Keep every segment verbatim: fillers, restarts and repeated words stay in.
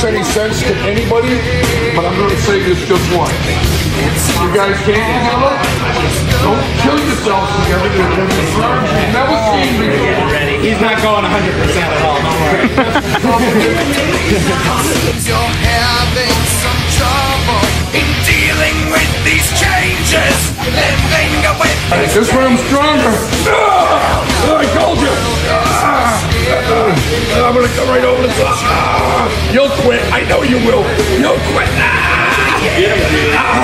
any sense to anybody, but I'm going to say this just once. You guys came together. Don't kill yourselves together. You've never seen me. He's not going one hundred percent at all. Don't worry. You're having some trouble in dealing with these changes. Living away. This room's stronger. Ah, I told you. Ah, I'm gonna come right over the top. Ah, you'll quit. I know you will. You'll quit. Ah, ah,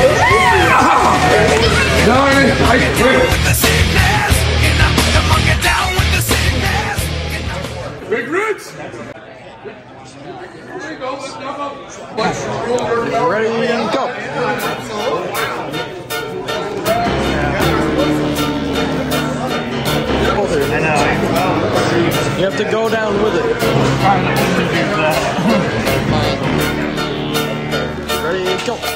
no, I, I quit. The sickness, you know, the monkey down with the sickness. Big Rich. Here we go. Let's come up. Let's roll. Ready and go. I know. You have to go down with it. Ready, go.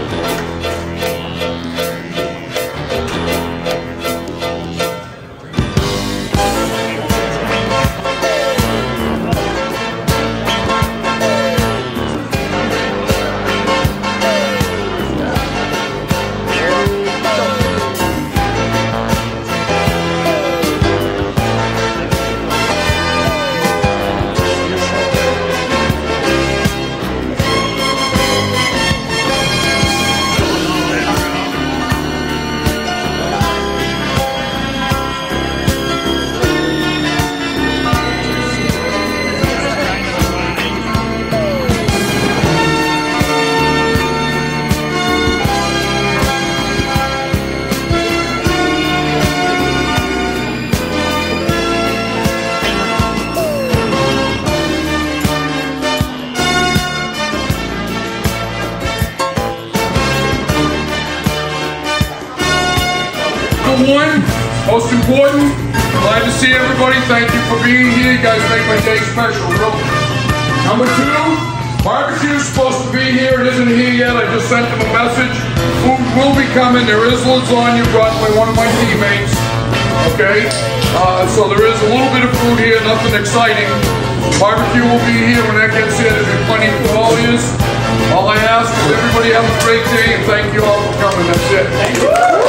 One, most important, glad to see everybody. Thank you for being here. You guys make my day special, really. Number two, barbecue's supposed to be here. It isn't here yet. I just sent them a message. Food will be coming. There is lasagna brought by one of my teammates. Okay? Uh, so there is a little bit of food here, nothing exciting. Barbecue will be here when that gets here. There'll be plenty for all of you. All I ask is everybody have a great day and thank you all for coming. That's it. Thank you.